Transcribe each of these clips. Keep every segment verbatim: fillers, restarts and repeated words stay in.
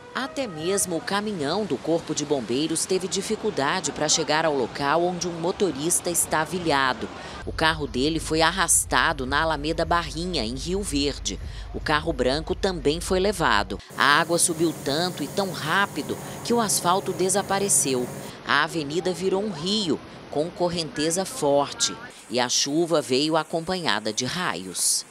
Até mesmo o caminhão do Corpo de Bombeiros teve dificuldade para chegar ao local onde um motorista estava ilhado. O carro dele foi arrastado na Alameda Barrinha, em Rio Verde. O carro branco também foi levado. A água subiu tanto e tão rápido que o asfalto desapareceu. A avenida virou um rio, com correnteza forte. E a chuva veio acompanhada de raios.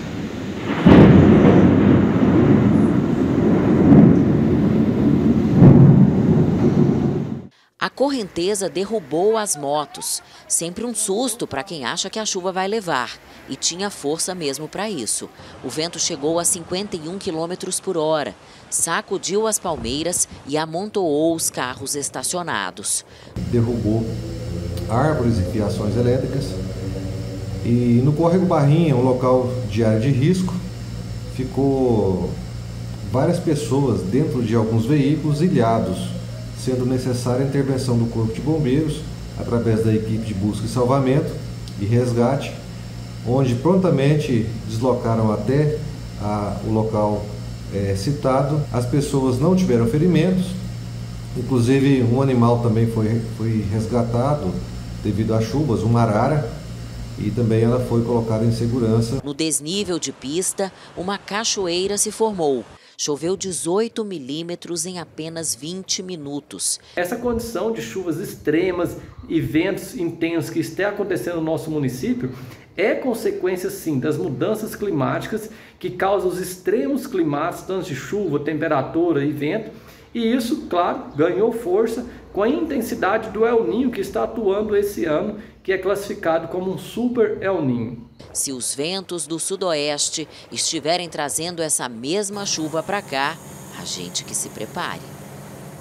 A correnteza derrubou as motos, sempre um susto para quem acha que a chuva vai levar, e tinha força mesmo para isso. O vento chegou a cinquenta e um quilômetros por hora, sacudiu as palmeiras e amontoou os carros estacionados. Derrubou árvores e fiações elétricas, e no Córrego Barrinha, um local de área de risco, ficou várias pessoas dentro de alguns veículos ilhados, sendo necessária a intervenção do Corpo de Bombeiros, através da equipe de busca e salvamento e resgate, onde prontamente deslocaram até a, o local é, citado. As pessoas não tiveram ferimentos, inclusive um animal também foi, foi resgatado devido às chuvas, uma arara, e também ela foi colocada em segurança. No desnível de pista, uma cachoeira se formou. Choveu dezoito milímetros em apenas vinte minutos. Essa condição de chuvas extremas e ventos intensos que está acontecendo no nosso município é consequência, sim, das mudanças climáticas que causam os extremos climáticos, tanto de chuva, temperatura e vento. E isso, claro, ganhou força com a intensidade do El Niño que está atuando esse ano, que é classificado como um super El Niño. Se os ventos do sudoeste estiverem trazendo essa mesma chuva para cá, a gente que se prepare.